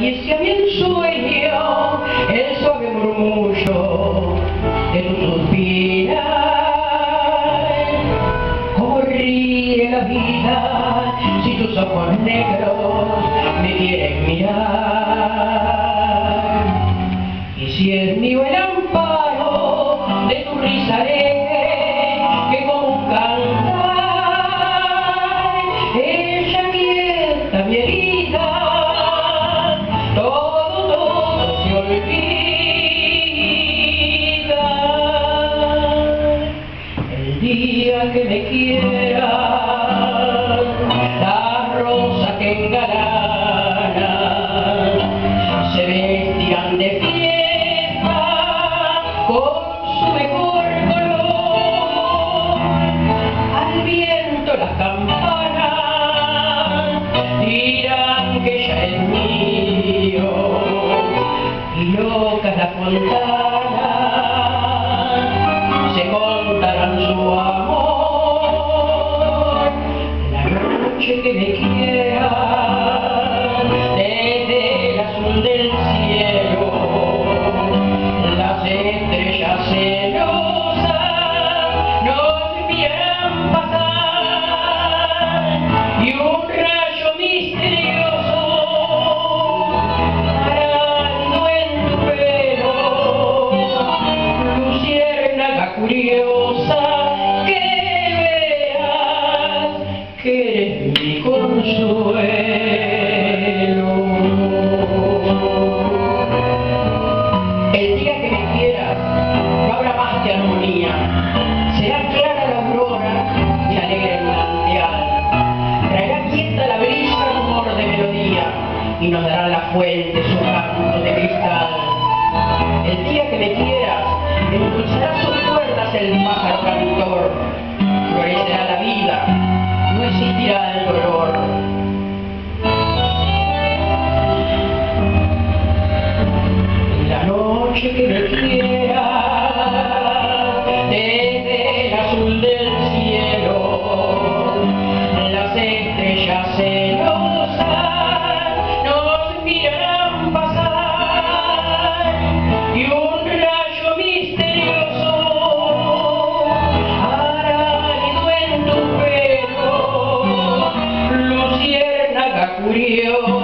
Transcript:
acaricia mi sueño, el suave murmullo de tu suspirar. Cómo ríe la vida si tus ojos negros me quieren mirar. Y si es mío el amparo de tu risa alegre, que como un cantar ella quieta mi herida, todo se olvida. El día que me quieras, la rosa que engalana se vestirán de fiesta con su mejor color. Al viento las campanas dirán que ya es mío, y locas las fontanas se contarán su amor. La noche que me quiera, desde el azul del cielo, las estrellas celosas nos vieran pasar, y un rayo misterioso arando en tu pelo, luciérnaga curiosa, que veas que eres mi consuelo. El día que me quieras, no habrá más que armonía. Será clara la aurora y alegre el manantial. Traerá quieta la brisa rumor de melodía, y nos dará la fuente su canto de cristal. El día que me quieras, endulzará sus cuerdas el pájaro cantor. Florecerá la vida, no existirá el dolor. La noche que me quiera, desde el azul del cielo, las estrellas celosas nos mirarán pasar, y un rayo misterioso aránido en tu pelo, luciérnaga curiosa.